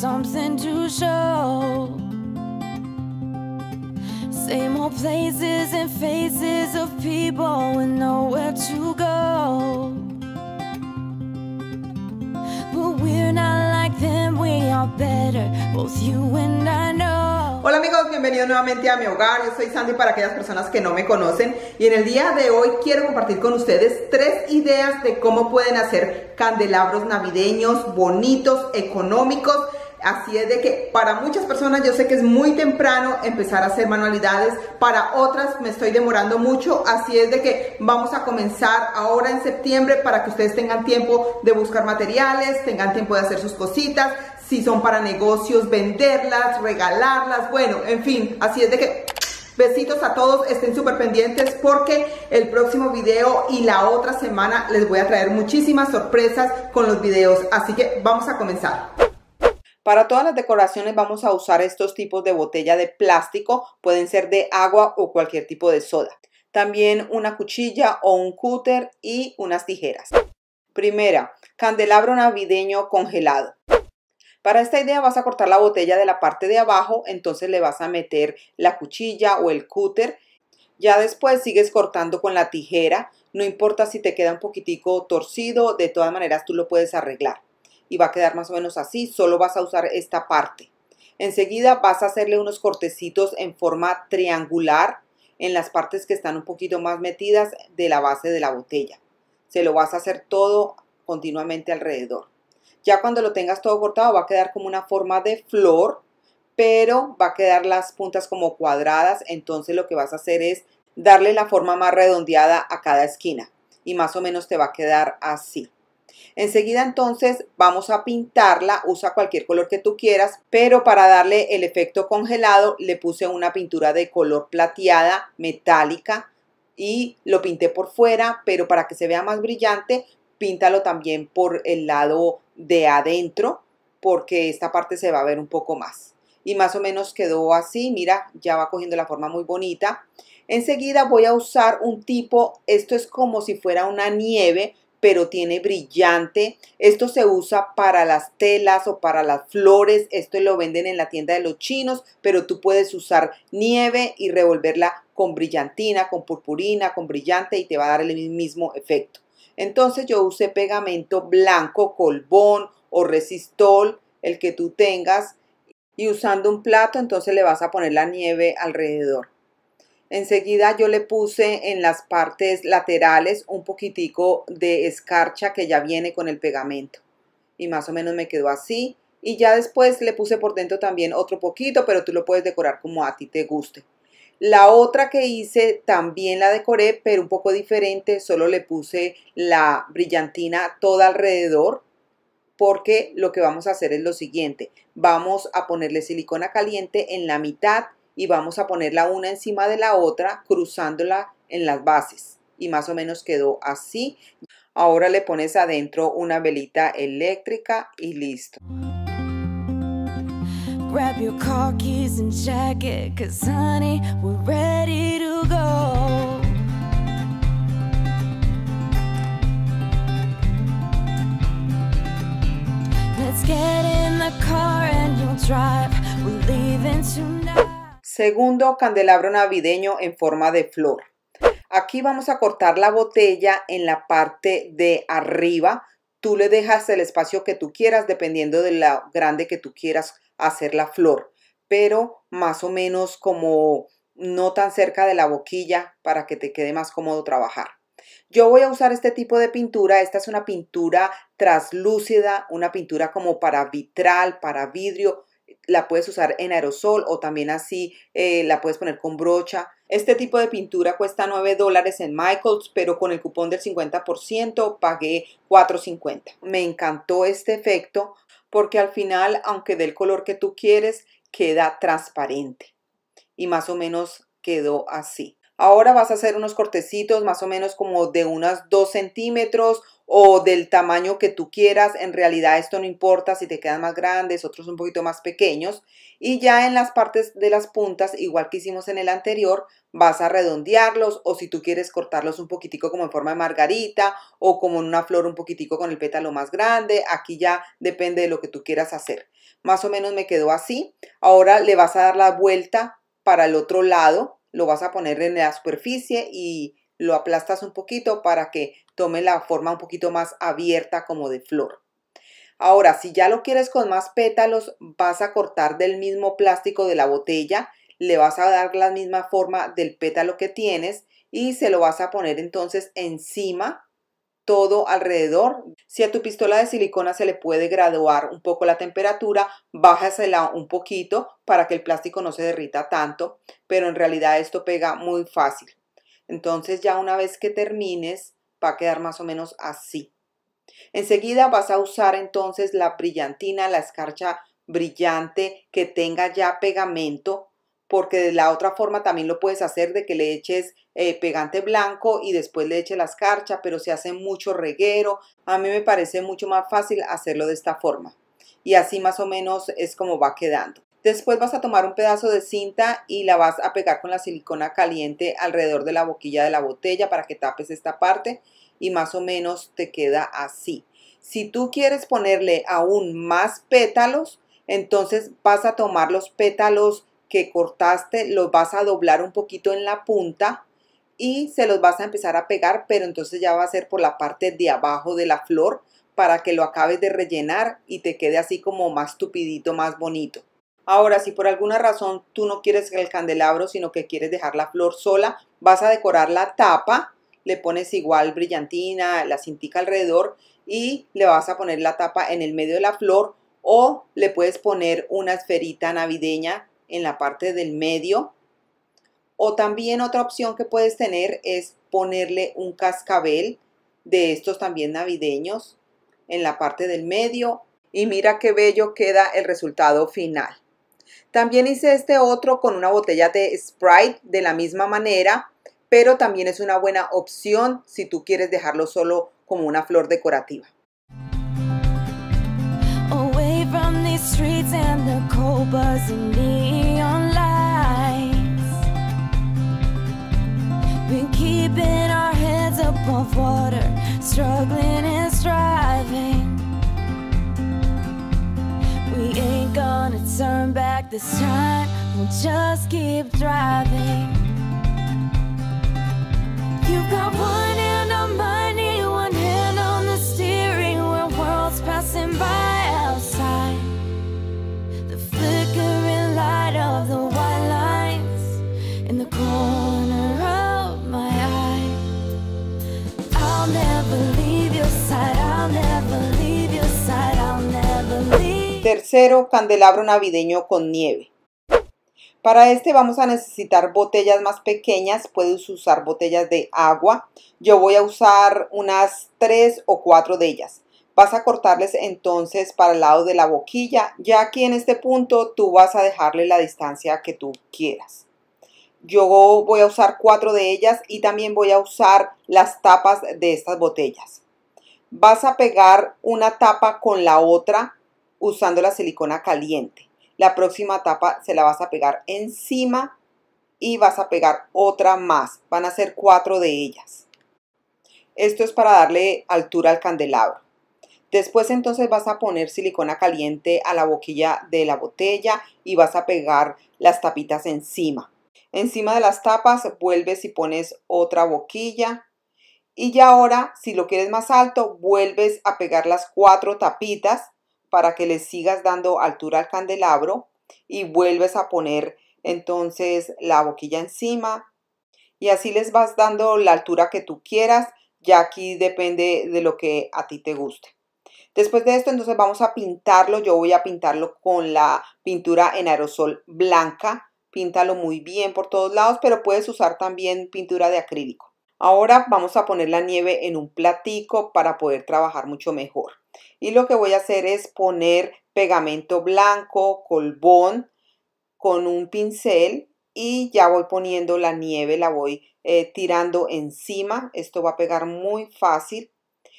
something to show. Same old places and faces of people with nowhere to go. But we're not like them, we are better, both you and I know. Hola amigos, bienvenidos nuevamente a mi hogar. Yo soy Sandy para aquellas personas que no me conocen. Y en el día de hoy quiero compartir con ustedes 3 ideas de cómo pueden hacer candelabros navideños bonitos, económicos. Así es de que para muchas personas yo sé que es muy temprano empezar a hacer manualidades, para otras me estoy demorando mucho, así es de que vamos a comenzar ahora en septiembre para que ustedes tengan tiempo de buscar materiales, tengan tiempo de hacer sus cositas, si son para negocios, venderlas, regalarlas, bueno, en fin, así es de que besitos a todos, estén súper pendientes porque el próximo video y la otra semana les voy a traer muchísimas sorpresas con los videos, así que vamos a comenzar. Para todas las decoraciones vamos a usar estos tipos de botella de plástico, pueden ser de agua o cualquier tipo de soda. También una cuchilla o un cúter y unas tijeras. Primera, candelabro navideño congelado. Para esta idea vas a cortar la botella de la parte de abajo, entonces le vas a meter la cuchilla o el cúter. Ya después sigues cortando con la tijera, no importa si te queda un poquitico torcido, de todas maneras tú lo puedes arreglar. Y va a quedar más o menos así, solo vas a usar esta parte. Enseguida vas a hacerle unos cortecitos en forma triangular en las partes que están un poquito más metidas de la base de la botella. Se lo vas a hacer todo continuamente alrededor. Ya cuando lo tengas todo cortado va a quedar como una forma de flor, pero va a quedar las puntas como cuadradas, entonces lo que vas a hacer es darle la forma más redondeada a cada esquina y más o menos te va a quedar así. Enseguida entonces vamos a pintarla, usa cualquier color que tú quieras, pero para darle el efecto congelado le puse una pintura de color plateada, metálica y lo pinté por fuera, pero para que se vea más brillante, píntalo también por el lado de adentro, porque esta parte se va a ver un poco más. Y más o menos quedó así, mira, ya va cogiendo la forma muy bonita. Enseguida voy a usar un tipo, esto es como si fuera una nieve, pero tiene brillante. Esto se usa para las telas o para las flores. Esto lo venden en la tienda de los chinos, pero tú puedes usar nieve y revolverla con brillantina, con purpurina, con brillante y te va a dar el mismo efecto. Entonces yo usé pegamento blanco, colbón o resistol, el que tú tengas, y usando un plato entonces le vas a poner la nieve alrededor. Enseguida yo le puse en las partes laterales un poquitico de escarcha que ya viene con el pegamento. Y más o menos me quedó así. Y ya después le puse por dentro también otro poquito, pero tú lo puedes decorar como a ti te guste. La otra que hice también la decoré, pero un poco diferente. Solo le puse la brillantina toda alrededor. Porque lo que vamos a hacer es lo siguiente. Vamos a ponerle silicona caliente en la mitad y vamos a ponerla una encima de la otra, cruzándola en las bases. Y más o menos quedó así. Ahora le pones adentro una velita eléctrica y listo. Grab your car keys and jacket, 'cause honey, we're ready to go. Let's get in the car and you'll drive. We're leaving tonight. Segundo, candelabro navideño en forma de flor. Aquí vamos a cortar la botella en la parte de arriba. Tú le dejas el espacio que tú quieras dependiendo de lo grande que tú quieras hacer la flor. Pero más o menos como no tan cerca de la boquilla para que te quede más cómodo trabajar. Yo voy a usar este tipo de pintura. Esta es una pintura translúcida, una pintura como para vitral, para vidrio. La puedes usar en aerosol o también así la puedes poner con brocha. Este tipo de pintura cuesta $9 en Michaels, pero con el cupón del 50% pagué $4.50. Me encantó este efecto porque al final, aunque dé el color que tú quieres, queda transparente. Y más o menos quedó así. Ahora vas a hacer unos cortecitos más o menos como de unos 2 centímetros o del tamaño que tú quieras. En realidad esto no importa si te quedan más grandes, otros un poquito más pequeños. Y ya en las partes de las puntas, igual que hicimos en el anterior, vas a redondearlos, o si tú quieres cortarlos un poquitico como en forma de margarita o como en una flor un poquitico con el pétalo más grande. Aquí ya depende de lo que tú quieras hacer. Más o menos me quedó así. Ahora le vas a dar la vuelta para el otro lado, lo vas a poner en la superficie y lo aplastas un poquito para que tome la forma un poquito más abierta como de flor. Ahora, si ya lo quieres con más pétalos, vas a cortar del mismo plástico de la botella, le vas a dar la misma forma del pétalo que tienes y se lo vas a poner entonces encima, todo alrededor. Si a tu pistola de silicona se le puede graduar un poco la temperatura, bájasela un poquito para que el plástico no se derrita tanto, pero en realidad esto pega muy fácil. Entonces ya una vez que termines, va a quedar más o menos así. Enseguida vas a usar entonces la brillantina, la escarcha brillante que tenga ya pegamento, porque de la otra forma también lo puedes hacer de que le eches pegante blanco y después le eches la escarcha, pero se hace mucho reguero. A mí me parece mucho más fácil hacerlo de esta forma. Y así más o menos es como va quedando. Después vas a tomar un pedazo de cinta y la vas a pegar con la silicona caliente alrededor de la boquilla de la botella para que tapes esta parte y más o menos te queda así. Si tú quieres ponerle aún más pétalos, entonces vas a tomar los pétalos que cortaste, los vas a doblar un poquito en la punta y se los vas a empezar a pegar, pero entonces ya va a ser por la parte de abajo de la flor para que lo acabes de rellenar y te quede así como más tupidito, más bonito. Ahora, si por alguna razón tú no quieres el candelabro, sino que quieres dejar la flor sola, vas a decorar la tapa, le pones igual brillantina, la cintica alrededor y le vas a poner la tapa en el medio de la flor o le puedes poner una esferita navideña en la parte del medio. O también otra opción que puedes tener es ponerle un cascabel de estos también navideños en la parte del medio y mira qué bello queda el resultado final. También hice este otro con una botella de Sprite de la misma manera, pero también es una buena opción si tú quieres dejarlo solo como una flor decorativa. Away from these streets and the cold buzzing neon lights, been keeping our heads above water, struggling and striving. We ain't gonna turn back this time, we'll just keep driving. You've got one hand on money, one hand on the steering wheel, worlds passing by outside. The flickering light of the white lines in the corner of my eye. I'll never leave your side, I'll never leave your side, I'll never leave. Tercero, candelabro navideño con nieve. Para este vamos a necesitar botellas más pequeñas, puedes usar botellas de agua. Yo voy a usar unas 3 o 4 de ellas. Vas a cortarles entonces para el lado de la boquilla. Ya aquí en este punto tú vas a dejarle la distancia que tú quieras. Yo voy a usar 4 de ellas y también voy a usar las tapas de estas botellas. Vas a pegar una tapa con la otra usando la silicona caliente. La próxima tapa se la vas a pegar encima y vas a pegar otra más. Van a ser 4 de ellas. Esto es para darle altura al candelabro. Después entonces vas a poner silicona caliente a la boquilla de la botella y vas a pegar las tapitas encima. Encima de las tapas vuelves y pones otra boquilla. Y ya ahora, si lo quieres más alto, vuelves a pegar las 4 tapitas para que le sigas dando altura al candelabro y vuelves a poner entonces la boquilla encima y así les vas dando la altura que tú quieras, ya aquí depende de lo que a ti te guste. Después de esto entonces vamos a pintarlo. Yo voy a pintarlo con la pintura en aerosol blanca. Píntalo muy bien por todos lados, pero puedes usar también pintura de acrílico. Ahora vamos a poner la nieve en un platico para poder trabajar mucho mejor. Y lo que voy a hacer es poner pegamento blanco, colbón, con un pincel y ya voy poniendo la nieve, la voy tirando encima. Esto va a pegar muy fácil.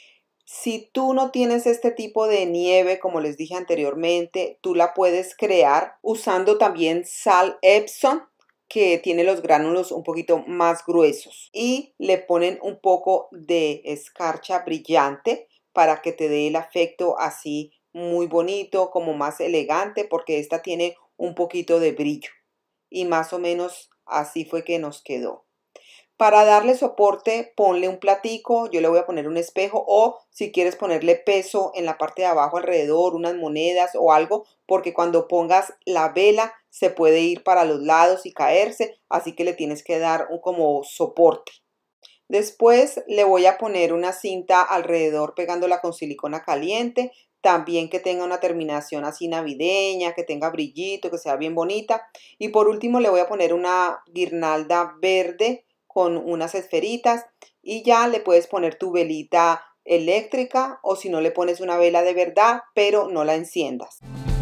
Si tú no tienes este tipo de nieve, como les dije anteriormente, tú la puedes crear usando también sal Epsom, que tiene los gránulos un poquito más gruesos, y le ponen un poco de escarcha brillante para que te dé el efecto así muy bonito, como más elegante, porque esta tiene un poquito de brillo, y más o menos así fue que nos quedó. Para darle soporte, ponle un platico, yo le voy a poner un espejo, o si quieres ponerle peso en la parte de abajo alrededor, unas monedas o algo, porque cuando pongas la vela se puede ir para los lados y caerse, así que le tienes que dar un como soporte. Después le voy a poner una cinta alrededor pegándola con silicona caliente, también que tenga una terminación así navideña, que tenga brillito, que sea bien bonita. Y por último le voy a poner una guirnalda verde con unas esferitas, y ya le puedes poner tu velita eléctrica, o si no, le pones una vela de verdad, pero no la enciendas.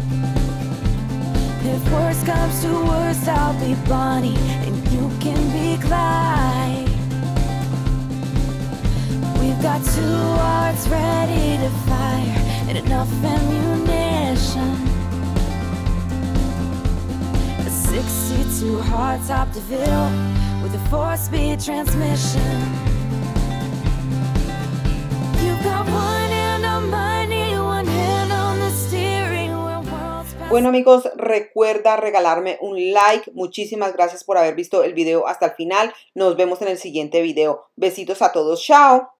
If worst comes to worst, I'll be Bonnie and you can be Clyde. We've got 2 hearts ready to fire and enough ammunition. A 62 hardtop DeVille with a 4-speed transmission. You've got one hand on money, one hand on the steering wheel. Bueno amigos, recuerda regalarme un like. Muchísimas gracias por haber visto el video hasta el final. Nos vemos en el siguiente video. Besitos a todos. Chao.